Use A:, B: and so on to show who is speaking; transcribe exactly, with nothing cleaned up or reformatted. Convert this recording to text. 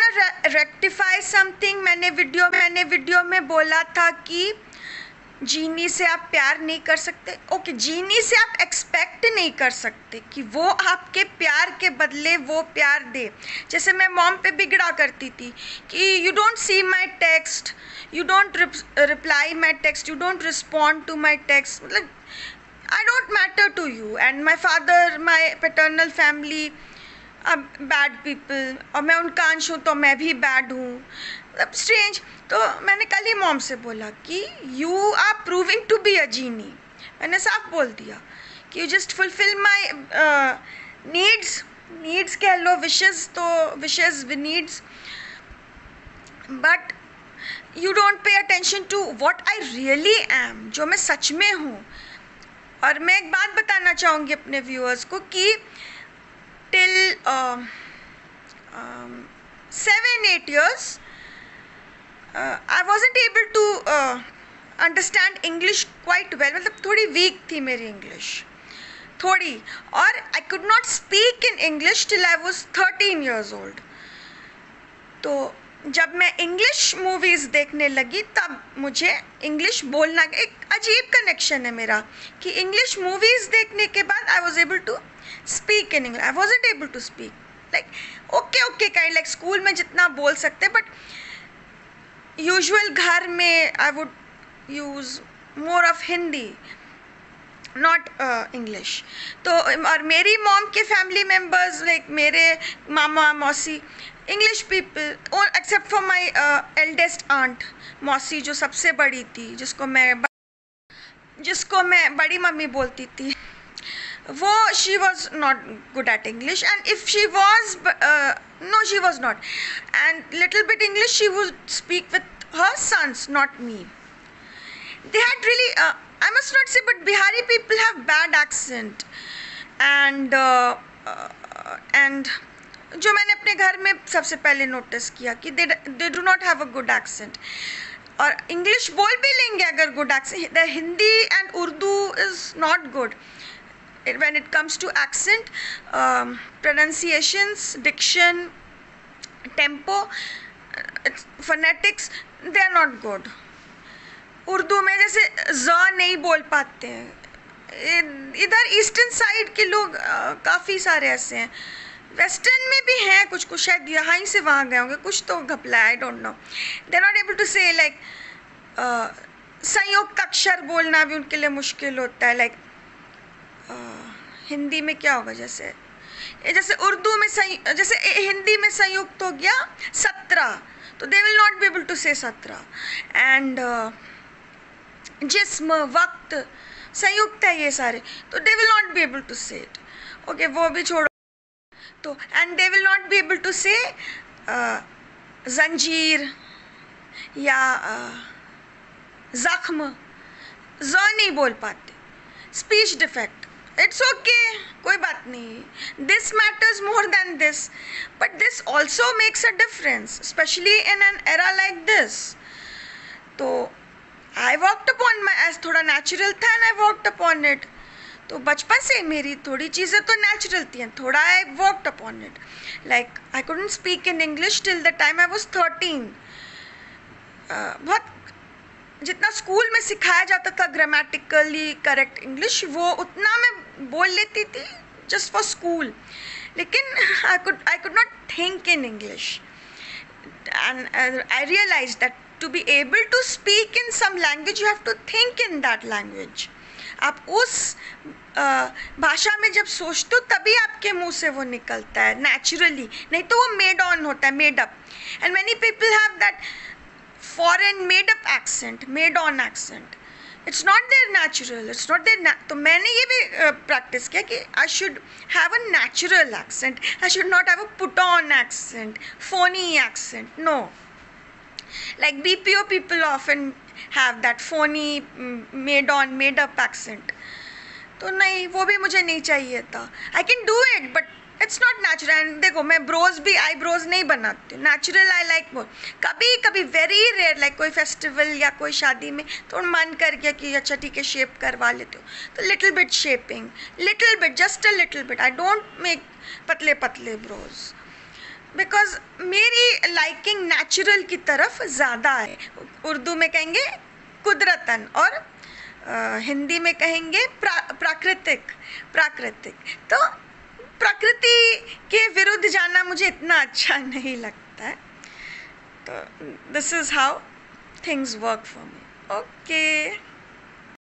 A: Rectify something, मैंने video मैंने video में बोला था कि जीनी से आप प्यार नहीं कर सकते। ओके, जीनी से आप एक्सपेक्ट नहीं कर सकते कि वो आपके प्यार के बदले वो प्यार दे। जैसे मैं मॉम पे बिगड़ा करती थी कि you don't see my text, you don't reply my text, you don't respond to my text, मतलब I don't matter to you. And my father, my paternal family अब बैड पीपल, और मैं उनका अंश हूँ तो मैं भी बैड हूँ, मतलब स्ट्रेंज। तो मैंने कल ही मॉम से बोला कि you are proving to be a genie. मैंने साफ बोल दिया कि you just fulfil my needs, needs कह लो, विशेज़ तो wishes we needs, but you don't pay attention to what I really am, जो मैं सच में हूँ। और मैं एक बात बताना चाहूँगी अपने व्यूअर्स को कि till uh, um, seven eight years uh, I wasn't able to uh, understand English quite well, मतलब थोड़ी weak थी मेरी English, थोड़ी, और I could not speak in English till I was thirteen years old। तो जब मैं इंग्लिश मूवीज़ देखने लगी तब मुझे इंग्लिश बोलना, एक अजीब कनेक्शन है मेरा कि इंग्लिश मूवीज़ देखने के बाद I was able to speak in English. I wasn't able to speak like okay okay kind, like school में जितना बोल सकते, बट यूजुअल घर में I would use more of Hindi, not English. तो और मेरी मॉम के फैमिली मेम्बर्स, लाइक मेरे मामा मौसी, English people, except for my eldest aunt mausi, जो सबसे बड़ी थी, जिसको मैं जिसको मैं बड़ी मम्मी बोलती थी, वो she was not good at English, and if she was no she was not, and little bit English she would speak with her sons, not me. They had really, uh, I must not say, but Bihari people have bad accent, and uh, uh, and जो मैंने अपने घर में सबसे पहले notice किया कि they they do not have a good accent, और इंग्लिश बोल भी लेंगे अगर good accent, the Hindi and Urdu is not good when it comes to accent, um, pronunciations, diction, tempo, phonetics, they are not good। Urdu में जैसे ज़ नहीं बोल पाते हैं, इधर ईस्टर्न साइड के लोग काफ़ी सारे ऐसे हैं, वेस्टर्न में भी हैं कुछ कुछ, शायद यहाँ ही से वहाँ गए होंगे, कुछ तो घपला, I don't know, they are not able to say, like संयुक्त अक्षर बोलना भी उनके लिए मुश्किल होता है, लाइक uh, हिंदी में क्या होगा, जैसे जैसे उर्दू में संयुक्त, जैसे हिंदी में संयुक्त हो गया सत्रह, तो they will not be able to say सत्रह, एंड जिस्म, वक्त, संयुक्त है ये सारे, तो they will not be able to say it. Okay, वो भी छोड़ो, तो and they will not be able to say जंजीर या जख्म, ज नहीं बोल पाते, स्पीच डिफेक्ट, इट्स ओके, कोई बात नहीं, this matters more than this, but this also makes a difference, specially in an era like this. तो I worked upon my, age थोड़ा नेचुरल था and I worked upon it. तो बचपन से मेरी थोड़ी चीज़ें तो नेचुरल थी, थोड़ा I worked upon it, like I couldn't speak in English till the time I was thirteen. बहुत जितना स्कूल में सिखाया जाता था ग्रामेटिकली करेक्ट इंग्लिश, वो उतना मैं बोल लेती थी जस्ट फॉर स्कूल, लेकिन I could I could not think in English, and I realise that to be able to speak in some language you have to think in that language। आप उस भाषा में जब सोचते हो तभी आपके मुंह से वो निकलता है नेचुरली, नहीं तो वो मेड ऑन होता है, made up, and many people have that foreign made up accent, made on accent, it's not there natural, it's not there. तो मैंने ये भी प्रैक्टिस uh, किया कि I should have a natural accent, I should not have a put on accent, phoney accent, no. Like B P O people often have that phony, made on, made up accent. तो नहीं, वो भी मुझे नहीं चाहिए था। I can do it, but it's not natural. And देखो, मैं ब्रोज भी आईब्रोज नहीं बनाती हूँ, नेचुरल आई लाइक वो। कभी कभी वेरी रेयर, लाइक कोई फेस्टिवल या कोई शादी में थोड़ा मन कर गया कि अच्छा ठीक है शेप करवा लेती हूँ, तो little bit shaping, little bit, just a little bit, I don't make पतले पतले ब्रोज। बिकॉज मेरी लाइकिंग नेचुरल की तरफ ज़्यादा है। उर्दू में कहेंगे कुदरतन, और आ, हिंदी में कहेंगे प्रा प्राकृतिक प्राकृतिक तो प्रकृति के विरुद्ध जाना मुझे इतना अच्छा नहीं लगता है। तो this is how things work for me. Okay.